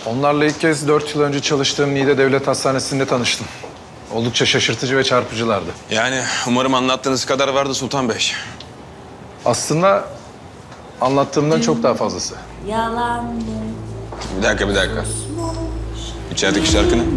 Onlarla ilk kez 4 yıl önce çalıştığım Niğde Devlet Hastanesi'nde tanıştım. Oldukça şaşırtıcı ve çarpıcılardı. Yani umarım anlattığınız kadar vardı Sultan Bey. Aslında anlattığımdan çok daha fazlası. Bir dakika. İçerideki şarkı ne?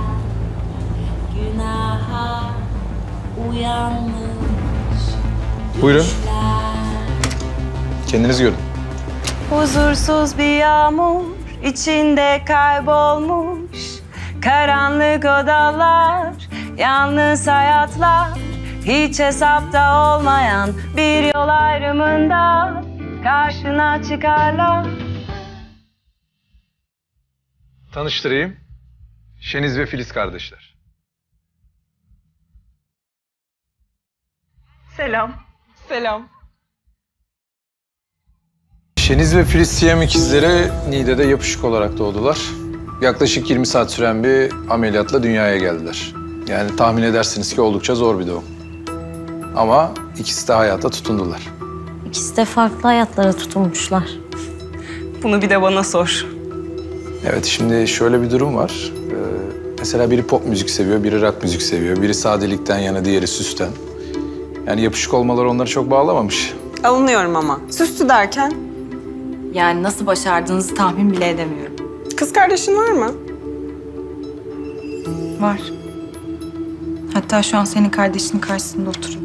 Buyurun. Kendiniz görün. Huzursuz bir yağmur içinde kaybolmuş. Karanlık odalar, yalnız hayatlar. Hiç hesapta olmayan bir yol ayrımında karşına çıkarlar. Tanıştırayım. Şeniz ve Filiz kardeşler. Selam. Selam. Şeniz ve Filiz Siyam ikizleri Niğde'de yapışık olarak doğdular. Yaklaşık 20 saat süren bir ameliyatla dünyaya geldiler. Yani tahmin edersiniz ki oldukça zor bir doğum. Ama ikisi de hayata tutundular. İkisi de farklı hayatlara tutunmuşlar. Bunu bir de bana sor. Evet, şimdi şöyle bir durum var. Mesela biri pop müzik seviyor, biri rock müzik seviyor. Biri sadelikten yana, diğeri süsten. Yani yapışık olmaları onları çok bağlamamış. Alınıyorum ama. Süslü derken? Yani nasıl başardığınızı tahmin bile edemiyorum. Kız kardeşin var mı? Var. Hatta şu an senin kardeşinin karşısında oturuyor.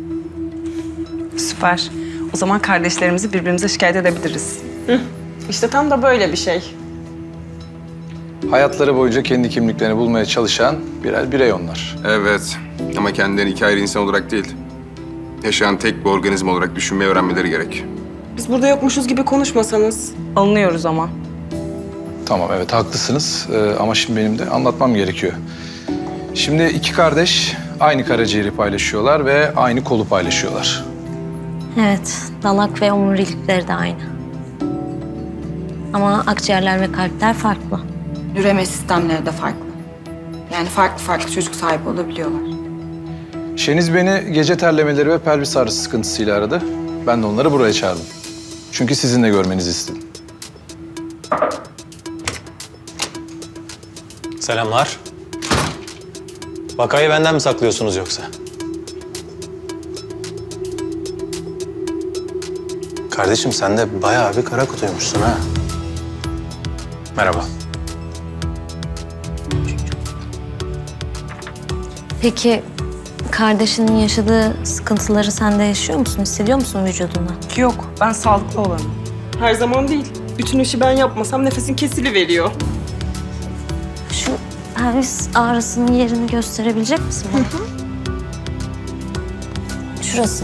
Süper. O zaman kardeşlerimizi birbirimize şikayet edebiliriz. İşte tam da böyle bir şey. Hayatları boyunca kendi kimliklerini bulmaya çalışan birer birey onlar. Evet. Ama kendilerini iki ayrı insan olarak değil, yaşayan tek bir organizma olarak düşünmeyi öğrenmeleri gerek. Biz burada yokmuşuz gibi konuşmasanız. Alınıyoruz ama. Tamam, evet haklısınız. Ama şimdi benim de anlatmam gerekiyor. Şimdi iki kardeş aynı karaciğeri paylaşıyorlar ve aynı kolu paylaşıyorlar. Evet, dalak ve omurilikleri de aynı. Ama akciğerler ve kalpler farklı. Üreme sistemleri de farklı. Yani farklı çocuk sahibi olabiliyorlar. Şeniz beni gece terlemeleri ve pelvis ağrısı sıkıntısıyla aradı. Ben de onları buraya çağırdım. Çünkü sizin de görmenizi istedim. Selamlar. Vakayı benden mi saklıyorsunuz yoksa? Kardeşim sen de bayağı bir kara kutuymuşsun ha. Merhaba. Peki kardeşinin yaşadığı sıkıntıları sen de yaşıyor musun? Hissediyor musun vücudunda? Yok, ben sağlıklı olanım. Her zaman değil. Bütün işi ben yapmasam nefesin kesiliveriyor. Şu pelvis ağrısının yerini gösterebilecek misin bana? Şurası.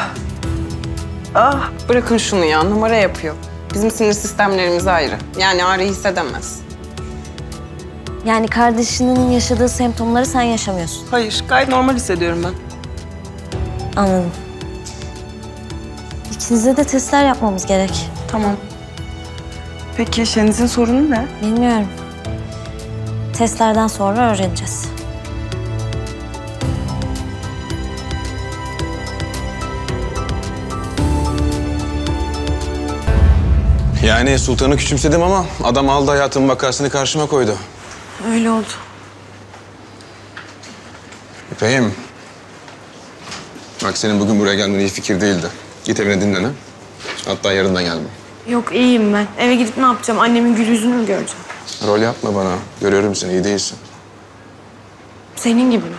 Bırakın şunu ya, numara yapıyor. Bizim sinir sistemlerimiz ayrı. Yani ağrıyı hissedemez. Yani kardeşinin yaşadığı semptomları sen yaşamıyorsun. Hayır, gayet normal hissediyorum ben. Anladım. İkinize de testler yapmamız gerek. Tamam. Peki Şeniz'in sorunu ne? Bilmiyorum. Testlerden sonra öğreneceğiz. Yani sultanı küçümsedim ama adam aldı hayatımın vakasını karşıma koydu. Öyle oldu. İpek'im. Bak senin bugün buraya gelmen iyi fikir değildi. Git evine dinlen ha. Hatta yarından gelme. Yok iyiyim ben. Eve gidip ne yapacağım? Annemin gül yüzünü mü göreceğim? Rol yapma bana. Görüyorum seni, iyi değilsin. Senin gibi mi?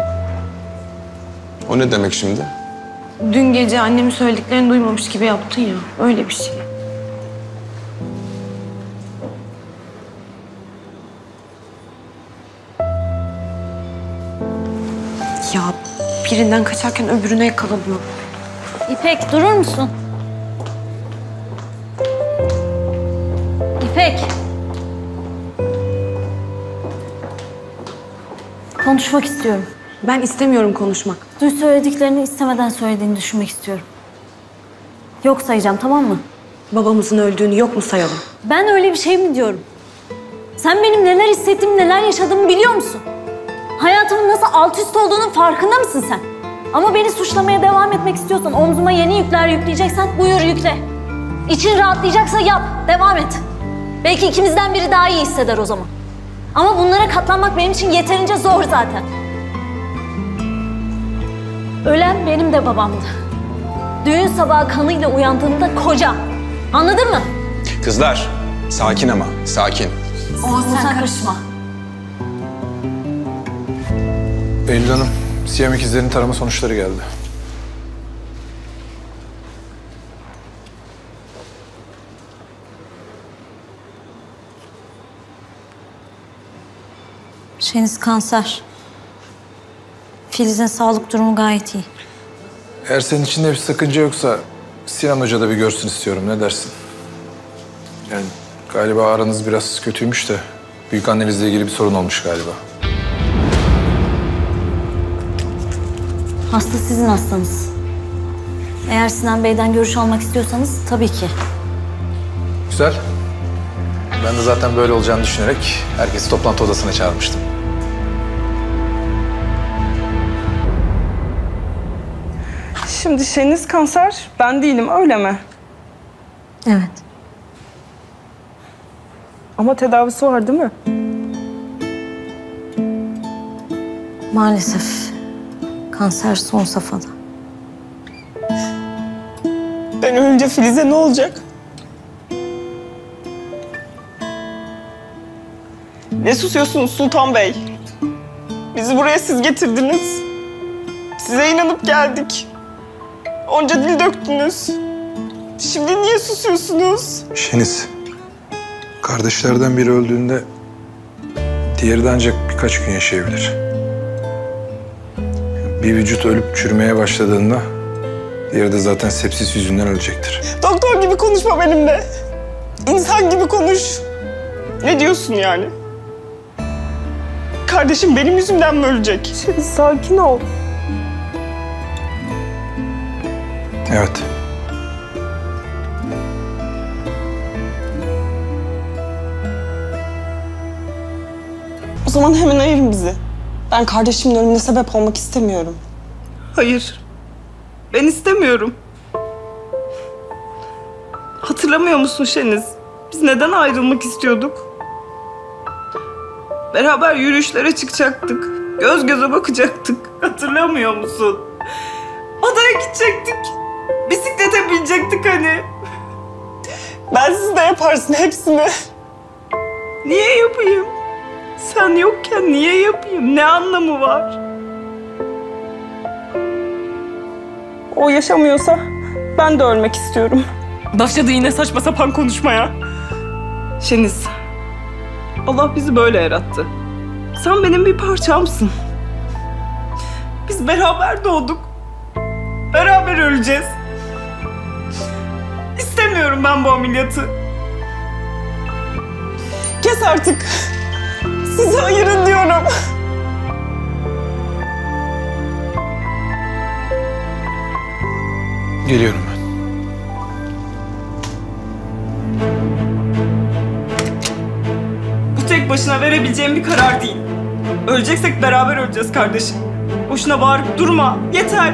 O ne demek şimdi? Dün gece annemin söylediklerini duymamış gibi yaptın ya. Öyle bir şey. Ya birinden kaçarken öbürüne yakaladım. İpek durur musun? İpek. Konuşmak istiyorum. Ben istemiyorum konuşmak. Dün söylediklerini istemeden söylediğini düşünmek istiyorum. Yok sayacağım, tamam mı? Babamızın öldüğünü yok mu sayalım? Ben öyle bir şey mi diyorum? Sen benim neler hissettiğimi, neler yaşadığımı biliyor musun? Hayatımın nasıl alt üst olduğunun farkında mısın sen? Ama beni suçlamaya devam etmek istiyorsan, omzuma yeni yükler yükleyeceksen buyur yükle. İçin rahatlayacaksa yap, devam et. Belki ikimizden biri daha iyi hisseder o zaman. Ama bunlara katlanmak benim için yeterince zor zaten. Ölen benim de babamdı. Düğün sabahı kanıyla uyandığımda kocam. Anladın mı? Kızlar, sakin ama, sakin. Sen karışma. Eylül Hanım, Siyam ikizlerin tarama sonuçları geldi. Şeniz kanser. Filiz'in sağlık durumu gayet iyi. Eğer senin içinde bir sakınca yoksa Sinan Hoca da bir görsün istiyorum. Ne dersin? Yani galiba aranız biraz kötüymüş de büyük annenizle ilgili bir sorun olmuş galiba. Hasta sizin hastanız. Eğer Sinan Bey'den görüş almak istiyorsanız tabii ki. Güzel. Ben de zaten böyle olacağını düşünerek herkesi toplantı odasına çağırmıştım. Şimdi Şeniz kanser, ben değilim öyle mi? Evet. Ama tedavisi var değil mi? Maalesef kanser son safhada. Ben ölünce Filiz'e ne olacak? Ne susuyorsunuz Sultan Bey? Bizi buraya siz getirdiniz. Size inanıp geldik. Onca dil döktünüz. Şimdi niye susuyorsunuz? Şeniz, kardeşlerden biri öldüğünde diğeri de ancak birkaç gün yaşayabilir. Bir vücut ölüp çürümeye başladığında diğeri de zaten sepsis yüzünden ölecektir. Doktor gibi konuşma benimle. İnsan gibi konuş. Ne diyorsun yani? Kardeşim benim yüzümden mi ölecek? Şimdi sakin ol. Evet. O zaman hemen ayırın bizi. Ben kardeşimin ölümüne sebep olmak istemiyorum. Hayır. Ben istemiyorum. Hatırlamıyor musun Şeniz? Biz neden ayrılmak istiyorduk? Beraber yürüyüşlere çıkacaktık. Göz göze bakacaktık. Hatırlamıyor musun? Adaya gidecektik. Bisiklete binecektik hani. Ben siz de yaparsın hepsini. Niye yapayım? Sen yokken niye yapayım? Ne anlamı var? O yaşamıyorsa ben de ölmek istiyorum. Başladı yine saçma sapan konuşmaya. Şeniz, Allah bizi böyle yarattı. Sen benim bir parçamsın. Biz beraber doğduk. Beraber öleceğiz. İstemiyorum ben bu ameliyatı. Kes artık. Sizi ayırın diyorum. Geliyorum ben. Bu tek başına verebileceğim bir karar değil. Öleceksek beraber öleceğiz kardeşim. Boşuna bağırıp durma. Yeter.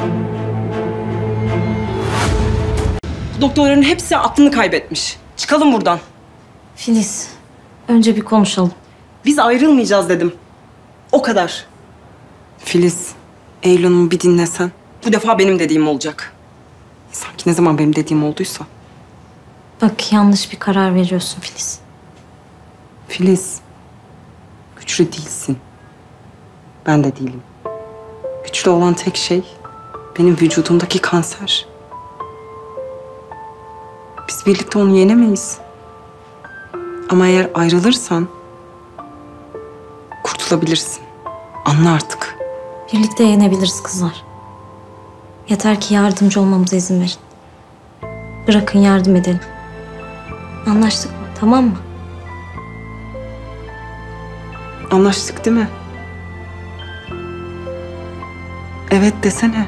Doktorların hepsi aklını kaybetmiş. Çıkalım buradan. Filiz, önce bir konuşalım. Biz ayrılmayacağız dedim. O kadar. Filiz, Eylül Hanım'ı bir dinlesen. Bu defa benim dediğim olacak. Sanki ne zaman benim dediğim olduysa. Bak yanlış bir karar veriyorsun Filiz. Filiz, güçlü değilsin. Ben de değilim. Güçlü olan tek şey benim vücudumdaki kanser. Biz birlikte onu yenemeyiz. Ama eğer ayrılırsan kurtulabilirsin. Anla artık. Birlikte yenebiliriz kızlar. Yeter ki yardımcı olmamıza izin verin. Bırakın yardım edelim. Anlaştık mı? Tamam mı? Anlaştık değil mi? Evet desene.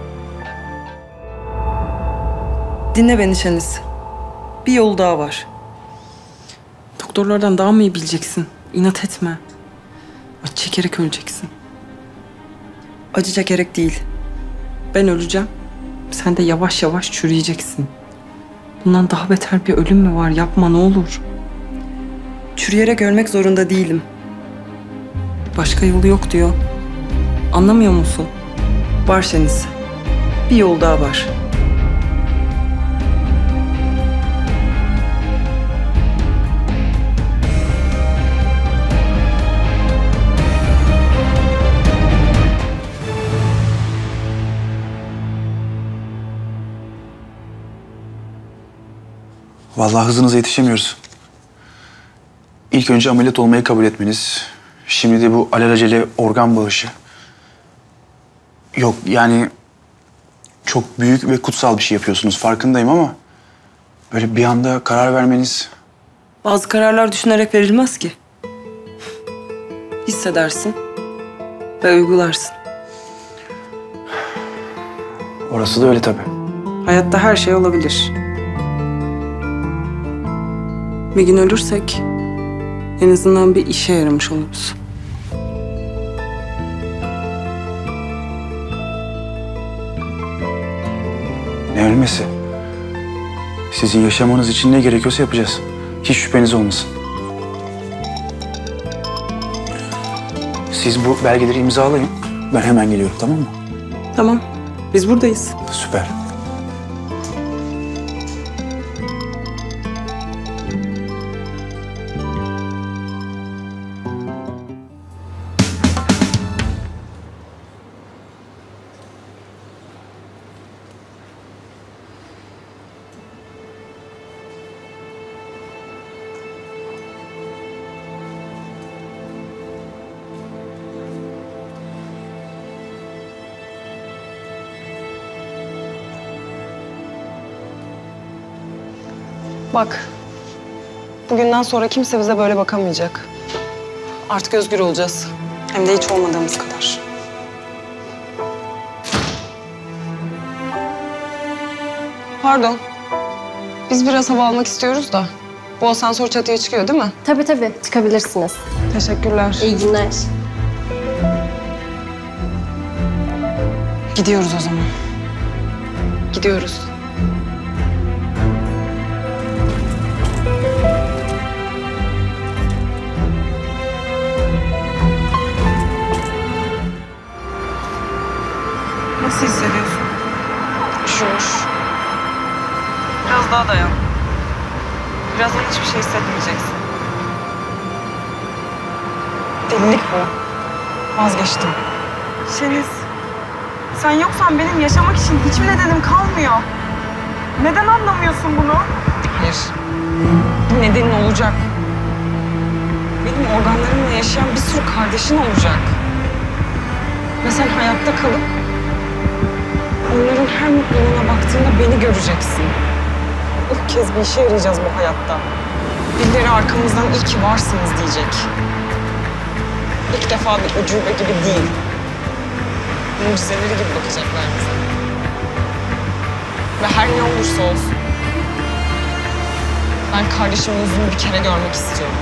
Dinle beni Şeniz. Bir yol daha var. Doktorlardan daha mı iyi bileceksin? İnat etme. Acı çekerek öleceksin. Acı çekerek değil. Ben öleceğim. Sen de yavaş yavaş çürüyeceksin. Bundan daha beter bir ölüm mü var? Yapma ne olur. Çürüyerek ölmek zorunda değilim. Başka yolu yok diyor. Anlamıyor musun? Var Şeniz. Bir yol daha var. Vallahi hızınıza yetişemiyoruz. İlk önce ameliyat olmayı kabul etmeniz. Şimdi de bu alelacele organ bağışı. Yok yani çok büyük ve kutsal bir şey yapıyorsunuz farkındayım ama böyle bir anda karar vermeniz... Bazı kararlar düşünerek verilmez ki. Hissedersin ve uygularsın. Orası da öyle tabii. Hayatta her şey olabilir. Bir gün ölürsek en azından bir işe yaramış oluruz. Ne ölmesi? Sizin yaşamanız için ne gerekiyorsa yapacağız. Hiç şüpheniz olmasın. Siz bu belgeleri imzalayın. Ben hemen geliyorum, tamam mı? Tamam, biz buradayız. Süper. Bak, bugünden sonra kimse bize böyle bakamayacak. Artık özgür olacağız. Hem de hiç olmadığımız kadar. Pardon. Biz biraz hava almak istiyoruz da. Bu asansör çatıya çıkıyor değil mi? Tabii tabii, çıkabilirsiniz. Teşekkürler. İyi günler. Gidiyoruz o zaman. Gidiyoruz. Nasıl hissediyorsun? Üşümüş. Biraz daha dayan. Birazdan hiçbir şey hissetmeyeceksin. Delilik bu. Vazgeçtim. Şeniz, sen yoksan benim yaşamak için hiçbir nedenim kalmıyor. Neden anlamıyorsun bunu? Hayır. Bir nedenin olacak. Benim organlarımla yaşayan bir sürü kardeşin olacak. Ve sen hayatta kalıp onların her mutluluğuna baktığında beni göreceksin. İlk kez bir işe yarayacağız bu hayatta. Birileri arkamızdan iyi ki varsınız diyecek. İlk defa bir ucube gibi değil. Mucizeleri gibi bakacaklar bize. Ve her ne olursa olsun. Ben kardeşimin yüzünü bir kere görmek istiyorum.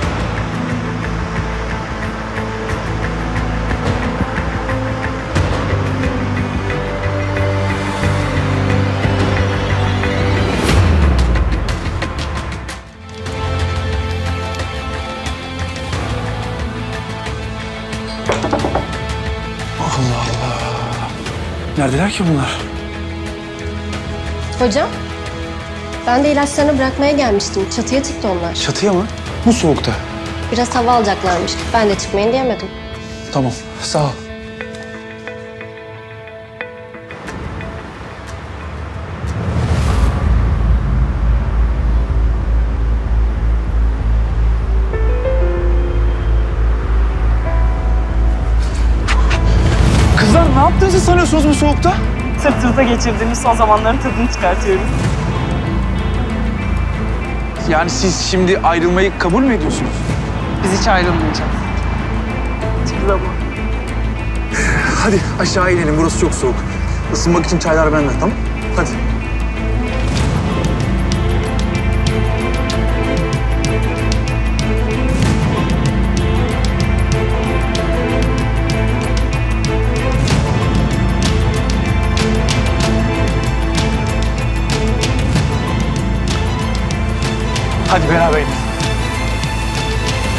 Allah Allah. Neredeler ki bunlar? Hocam, ben de ilaçlarını bırakmaya gelmiştim. Çatıya çıktı onlar. Çatıya mı? Bu soğukta. Biraz hava alacaklarmış. Ben de çıkmayın diyemedim. Tamam, sağ ol. Kızlar ne yaptığınızı sanıyorsunuz bu soğukta? Sırt sırta geçirdiğimiz son zamanların tadını çıkartıyoruz. Yani siz şimdi ayrılmayı kabul mü ediyorsunuz? Biz hiç ayrılmayacağız. Hiçbir zaman. Hadi aşağı inelim, burası çok soğuk. Isınmak için çaylar benden, tamam? Hadi. Hadi beraber inelim.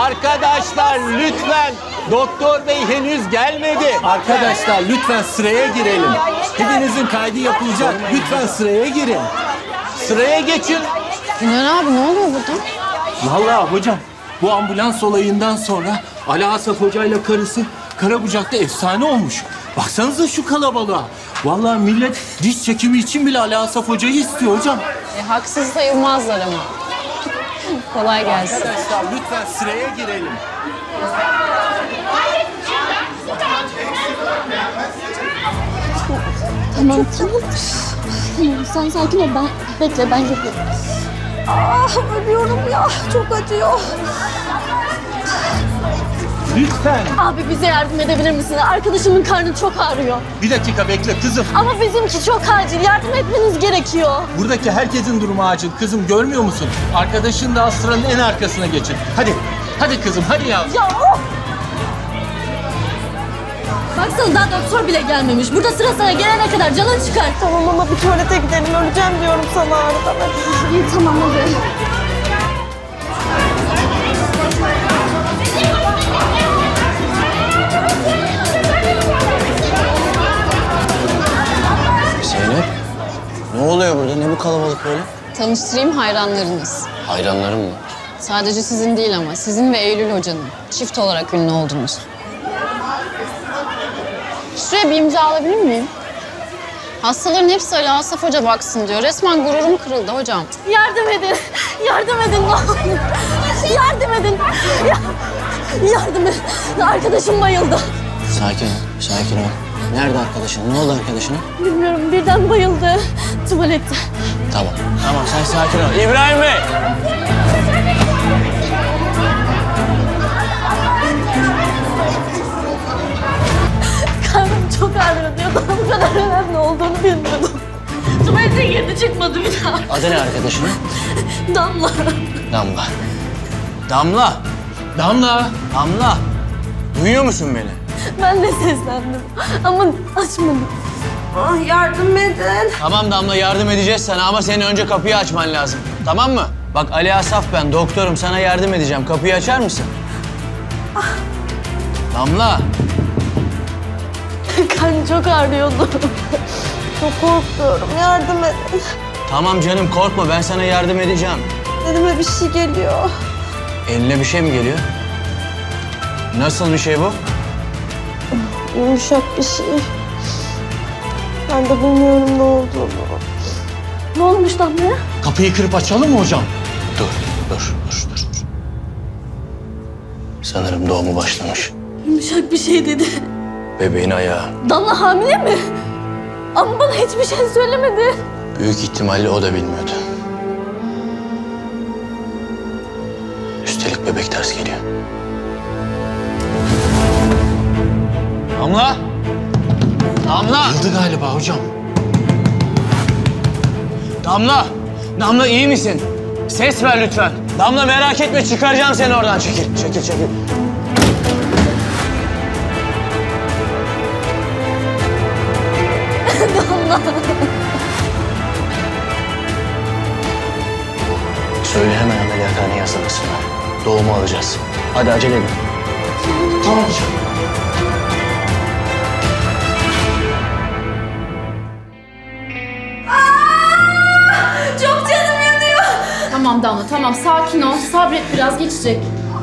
Arkadaşlar lütfen. Doktor bey henüz gelmedi. Arkadaşlar lütfen sıraya girelim. Hepinizin kaydı yapılacak. Lütfen sıraya girin. Sıraya geçin. Güner abi ne oluyor burada? Vallahi hocam bu ambulans olayından sonra Ali Asaf Hoca ile karısı Karabucak'ta efsane olmuş. Baksanıza şu kalabalığa. Vallahi millet diş çekimi için bile Ali Asaf Hoca'yı istiyor hocam. Haksız sayılmazlar ama. Kolay gelsin. Arkadaşlar lütfen sıraya girelim. Tamam. Tamam sen sakin ol. Bekle ben geliyorum. Ah ölüyorum ya. Çok acıyor. Lütfen. Abi bize yardım edebilir misin? Arkadaşımın karnı çok ağrıyor. Bir dakika bekle kızım. Ama bizimki çok acil. Yardım etmeniz gerekiyor. Buradaki herkesin durumu acil. Kızım görmüyor musun? Arkadaşın da sıranın en arkasına geçin. Hadi. Hadi kızım hadi ya. Ya of! Baksana daha doktor bile gelmemiş. Burada sıra sana gelene kadar canın çıkar. Tamam ama bir tuvalete gidelim. Öleceğim diyorum sana ağrıdan. Hadi. İyi tamam hadi. Zeynep, ne oluyor burada? Ne bu kalabalık böyle? Tanıştırayım hayranlarınız. Hayranlarım mı? Sadece sizin değil ama sizin ve Eylül Hoca'nın çift olarak ünlü oldunuz. Şuraya bir imza alabilir miyim? Hastaların hepsi Ali Asaf Hoca baksın diyor. Resmen gururum kırıldı hocam. Yardım edin. Yardım edin ne olur. Yardım edin. Yardım edin. Arkadaşım bayıldı. Sakin ol, sakin ol. Nerede arkadaşın? Ne oldu arkadaşına? Bilmiyorum birden bayıldı. Tuvalette. Tamam, tamam sen sakin ol. İbrahim Bey! Karnım çok ağrıyor diyordu. Bu kadar önemli olduğunu bilmiyordum. Tuvalete girdi çıkmadı bir daha. Adı ne arkadaşının? Damla. Damla. Damla! Damla! Damla! Duyuyor musun beni? Ben de seslendim ama açmadım. Ah yardım edin. Tamam Damla yardım edeceğiz sana ama senin önce kapıyı açman lazım. Tamam mı? Bak Ali Asaf ben doktorum sana yardım edeceğim. Kapıyı açar mısın? Damla! Karnım çok ağrıyordu. Çok korkuyorum. Yardım edin. Tamam canım korkma ben sana yardım edeceğim. Elime bir şey geliyor. Eline bir şey mi geliyor? Nasıl bir şey bu? Yumuşak bir şey. Ben de bilmiyorum ne olduğunu. Ne olmuş Damla'ya? Kapıyı kırıp açalım mı hocam? Dur. Sanırım doğumu başlamış. Yumuşak bir şey dedi. Bebeğin ayağı. Damla hamile mi? Ama bana hiçbir şey söylemedi. Büyük ihtimalle o da bilmiyordu. Üstelik bebek ters geliyor. Damla! Damla! Yıldı galiba hocam. Damla! Damla iyi misin? Ses ver lütfen. Damla merak etme çıkaracağım seni oradan. Çekil. Damla. Söyle hemen ameliyathaneye hazırlasınlar. Doğumu alacağız. Hadi acele edin. Tamam hocam. Çok canım yanıyor. Tamam Damla tamam sakin ol. Sabret biraz geçecek.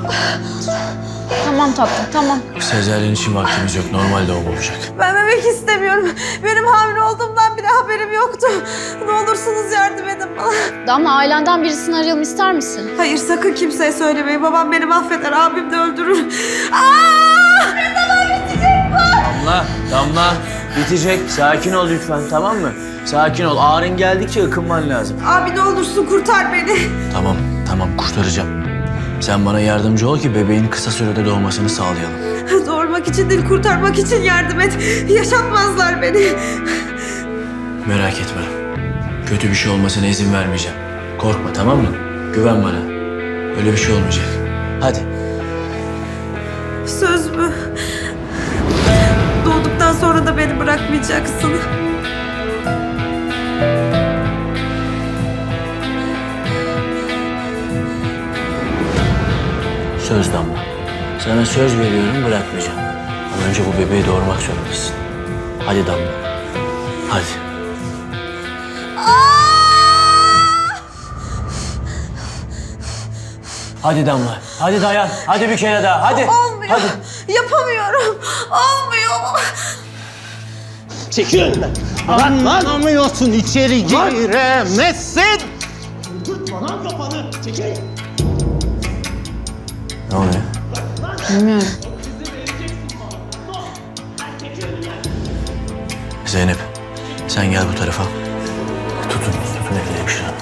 Tamam tatlım tamam. Sezaryen için vaktimiz yok. Normal doğum olacak. Ben bebek istemiyorum. Benim hamile olduğumdan bile haberim yoktu. Ne olursunuz yardım edin bana. Damla ailenden birisini arayalım ister misin? Hayır sakın kimseye söylemeyin. Babam beni mahveder, abim de öldürür. Ne zaman bitecek bu? Damla. Bitecek. Sakin ol lütfen tamam mı? Sakin ol. Ağrın geldikçe ıkınman lazım. Abi ne olursun kurtar beni. Tamam kurtaracağım. Sen bana yardımcı ol ki bebeğin kısa sürede doğmasını sağlayalım. Doğurmak için değil, kurtarmak için yardım et. Yaşatmazlar beni. Merak etme. Kötü bir şey olmasına izin vermeyeceğim. Korkma tamam mı? Güven bana. Öyle bir şey olmayacak. Hadi. Söz mü? Doğduktan sonra da beni bırakmayacaksın. Söz Damla. Sana söz veriyorum bırakmayacağım. Ama önce bu bebeği doğurmak zorundasın. Hadi Damla. Hadi. Hadi Damla. Hadi dayan. Hadi bir kere daha. Hadi. Olmuyor. Hadi. Yapamıyorum. Olmuyor. Çekil önümden. Anlamıyorsun, içeri giremezsin. Tutma lan kafanı. Çekil. Ne oluyor? Bilmiyorum. Zeynep, sen gel bu tarafa. Tutun elini hemşire hanım.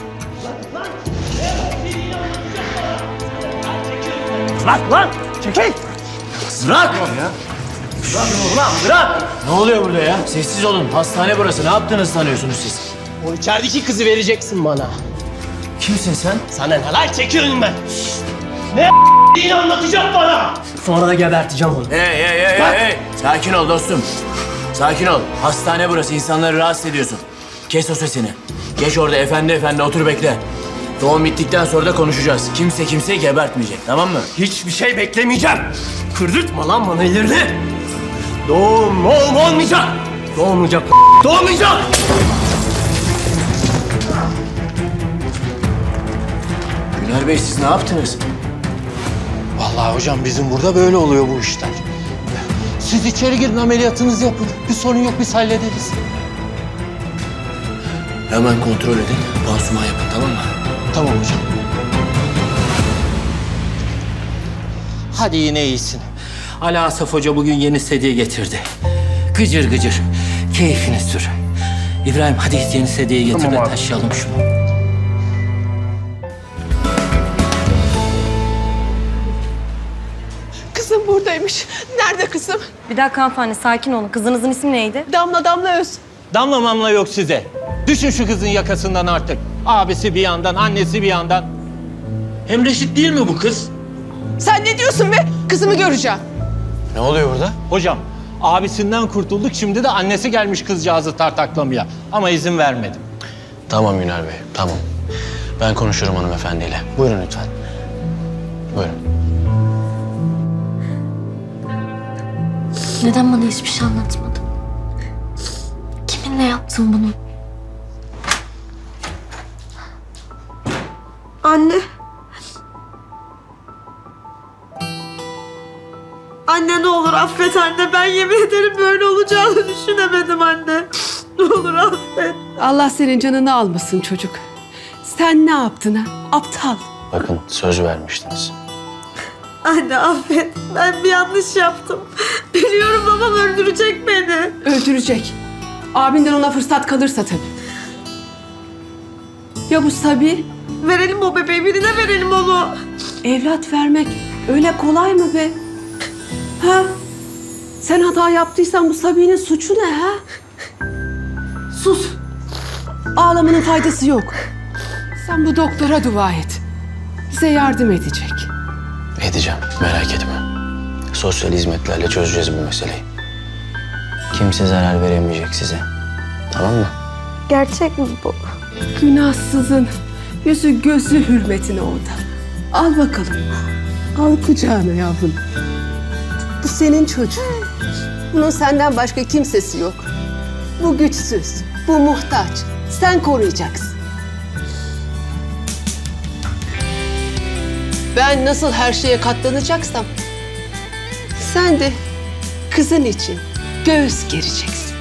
Bırak lan. Çekil. Bırak! Bırak! Ne oluyor burada ya? Sessiz olun. Hastane burası. Ne yaptığınızı sanıyorsunuz siz? O içerideki kızı vereceksin bana. Kimsin sen? Sana ne lan? Çekil önümden. Ne yine anlatacak bana. Sonra da geberteceğim onu. Hey! Sakin ol dostum. Sakin ol. Hastane burası. İnsanları rahatsız ediyorsun. Kes o sesini. Geç orada efendi otur bekle. Doğum bittikten sonra da konuşacağız. Kimse kimseyi gebertmeyecek, tamam mı? Hiçbir şey beklemeyeceğim. Kırdırtma lan bana ellerini. Doğum olmayacak. Doğmayacak. Doğmayacak. Güner Bey siz ne yaptınız? Vallahi hocam bizim burada böyle oluyor bu işler. Siz içeri girin ameliyatınızı yapın. Bir sorun yok biz hallederiz. Hemen kontrol edin. Pansuman yapın, tamam mı? Tamam hocam. Hadi yine iyisin. Ali Asaf Hoca bugün yeni sedye getirdi. Gıcır gıcır. Keyfini sür. İbrahim hadi yeni sedyeyi getir de taşıyalım şunu. Kızım buradaymış. Nerede kızım? Bir dakika hanımefendi sakin olun. Kızınızın ismi neydi? Damla Öz. Damla mamla yok size. Düşün şu kızın yakasından artık. Abisi bir yandan, annesi bir yandan. Hem reşit değil mi bu kız? Sen ne diyorsun be? Kızımı göreceğim. Ne oluyor burada? Hocam, abisinden kurtulduk. Şimdi de annesi gelmiş kızcağızı tartaklamaya. Ama izin vermedim. Tamam Güner Bey, tamam. Ben konuşurum hanımefendiyle. Buyurun lütfen. Buyurun. Neden bana hiçbir şey anlatmadın? Kiminle yaptın bunu? Anne. Anne ne olur affet anne. Ben yemin ederim böyle olacağını düşünemedim anne. Ne olur affet. Allah senin canını almasın çocuk. Sen ne yaptın ha? Aptal. Bakın söz vermiştiniz. Anne affet. Ben bir yanlış yaptım. Biliyorum babam öldürecek beni. Öldürecek. Abinden ona fırsat kalırsa tabii. Ya bu Sabi? Verelim o bebeği, birine verelim onu. Evlat vermek öyle kolay mı be? Ha? Sen hata yaptıysan bu Sabi'nin suçu ne ha? Sus. Ağlamanın faydası yok. Sen bu doktora dua et. Bize yardım edecek. Edeceğim, merak etme. Sosyal hizmetlerle çözeceğiz bu meseleyi. Kimse zarar veremeyecek size. Tamam mı? Gerçek mi bu? Günahsızın yüzü gözü hürmetine orada. Al bakalım. Al kucağına yavrum. Bu senin çocuğun. Bunun senden başka kimsesi yok. Bu güçsüz, bu muhtaç. Sen koruyacaksın. Ben nasıl her şeye katlanacaksam sen de kızın için göğüs gereceksin.